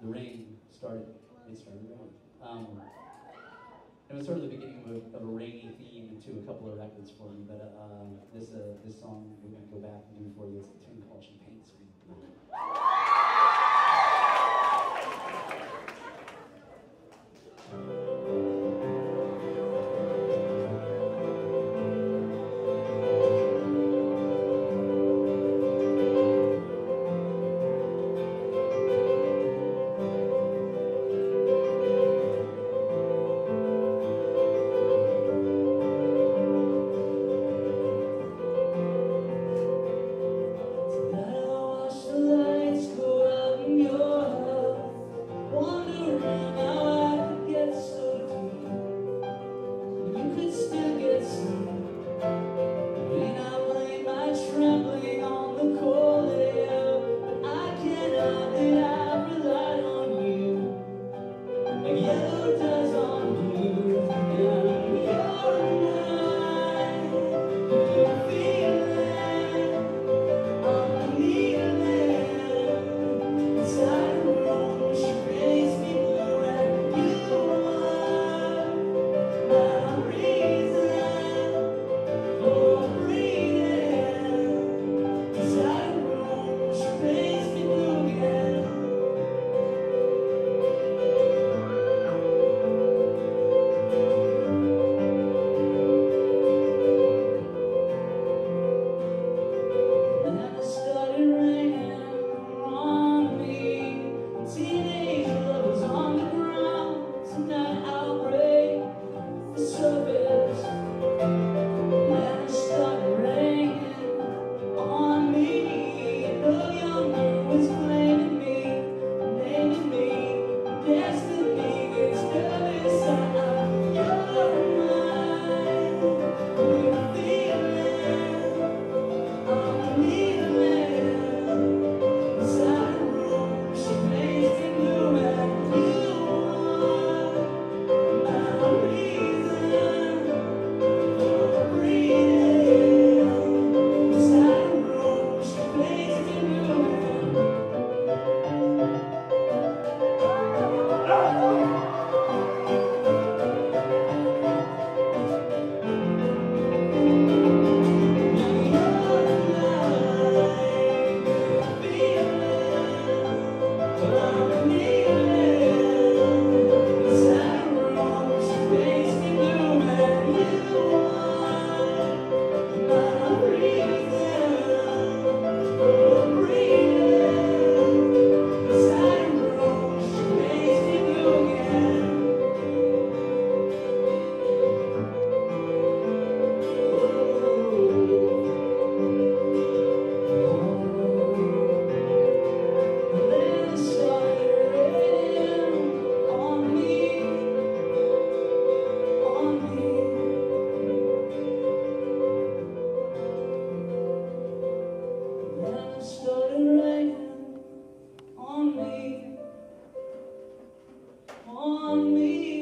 the rain started. It started raining. It was sort of the beginning of a rainy theme to a couple of records for me. But this song we're going to go back and do for you. It's a tune called Champagne Sweet Blue. On me.